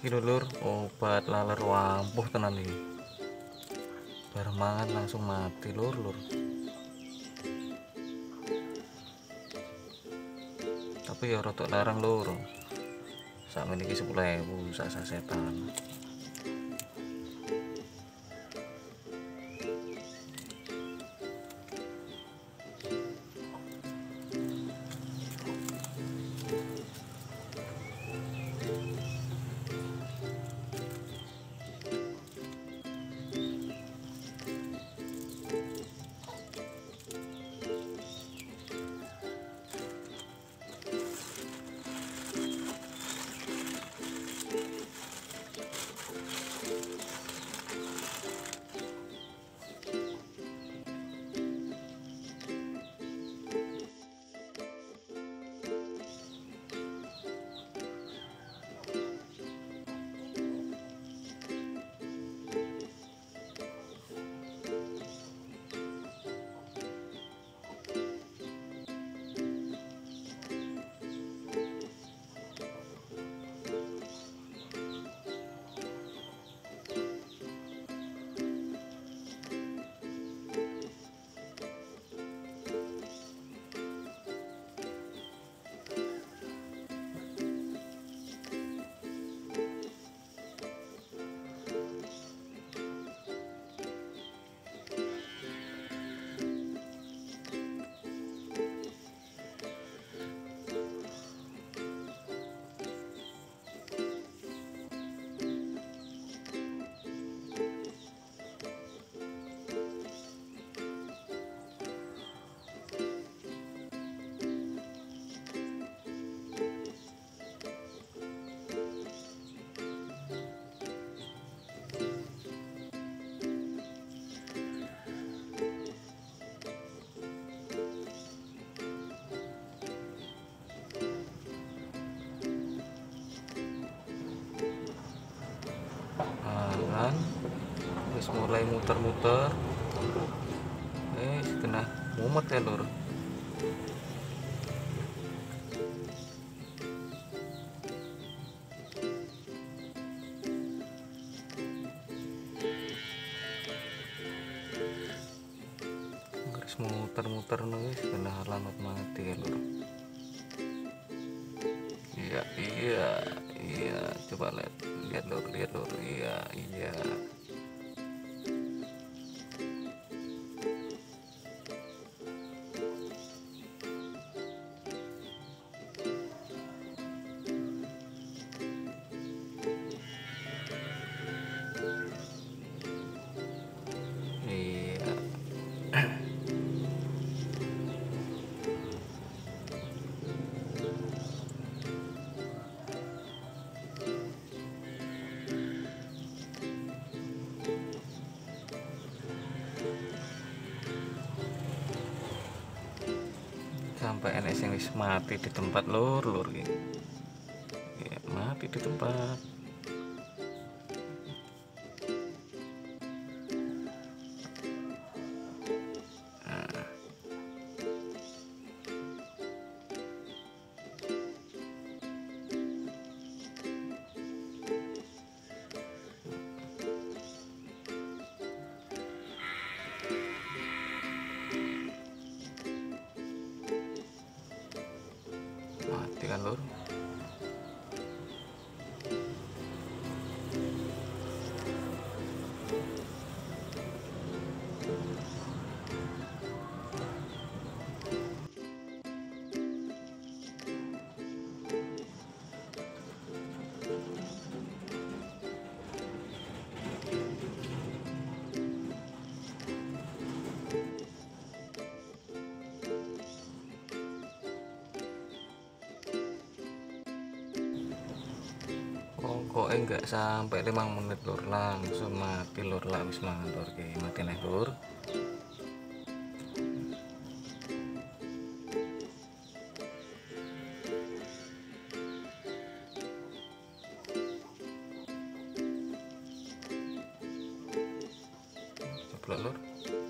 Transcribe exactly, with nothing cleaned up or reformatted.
Iki lho lur, obat laler ampuh tenan iki. Bar mangan langsung mati lur lur. Tapi ya rada larang lur. Sakmene iki sepuluh ewu sak sasetan. Kan wis mulai muter-muter eh setengah mumet ya lur. Wis muter-muter nih setengah alamat mati ya lur. Iya iya iya, coba lihat lihat lur lihat lur, iya iya. Iya. Sampai enek sing wis mati di tempat lur lur iki. Ya, mati di tempat. Nah. Mati kan lur. Kok enggak sampai lima menit lur langsung mati lur, lah wis mangan lur ki mati nih lur. Coba lur.